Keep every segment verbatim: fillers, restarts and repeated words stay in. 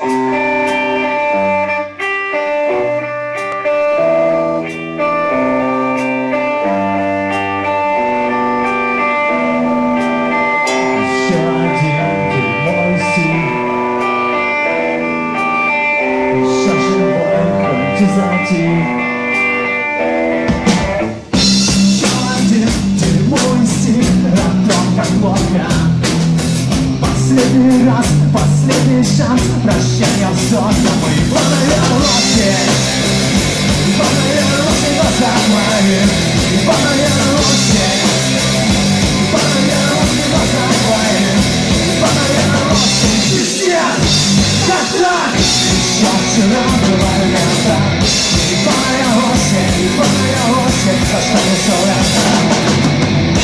Последний раз, последний шанс, прощание все тобой. Падает осень, падает осень в глазах моих, падает осень, падает осень в глазах моих, падает осень. Пиздец, как так? Еще вчера было лето, падает осень, падает осень, за что мне все это?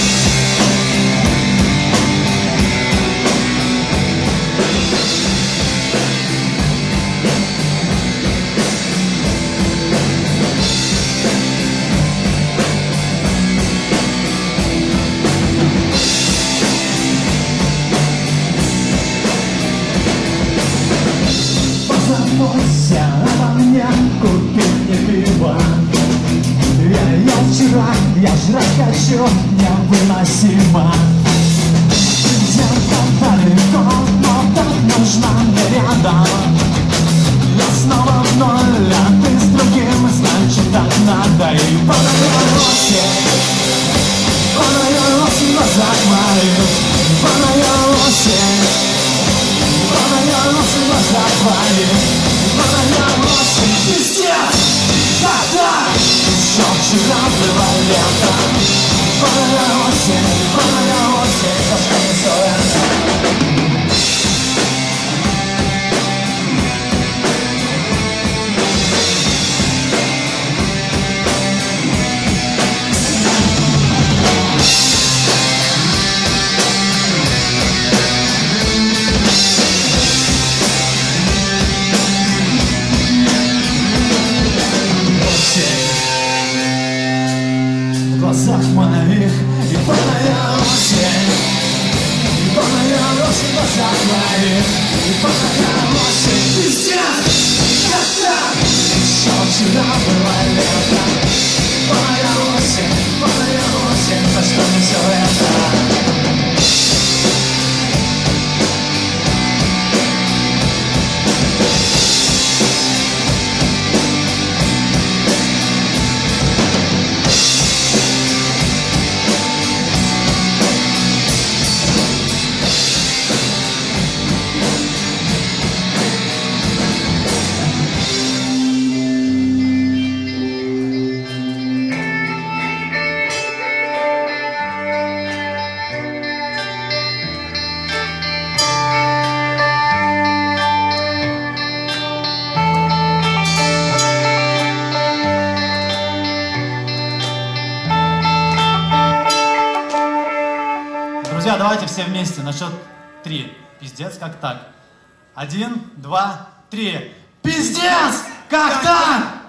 Позаботься обо мне, купи мне пиво. Я ел вчера, я жрать хочу, невыносимо. Где-то далеко, но так нужна мне рядом. Я снова в ноль, а ты с другим, значит так надо. И падает осень, падает осень в глазах моих, падает осень, падает осень в глазах твоих, падает осень. Пиздец, как так? Еще вчера было лето, падает осень, падает осень, за что мне все это? В глазах моих и падает осень, и падает осень в глазах моих, и падает осень. Пиздец, как так? Еще вчера было лето, падает осень, падает осень, за что мне все это? Друзья, давайте все вместе на счет три. Пиздец, как так? Один, два, три. Пиздец, как так?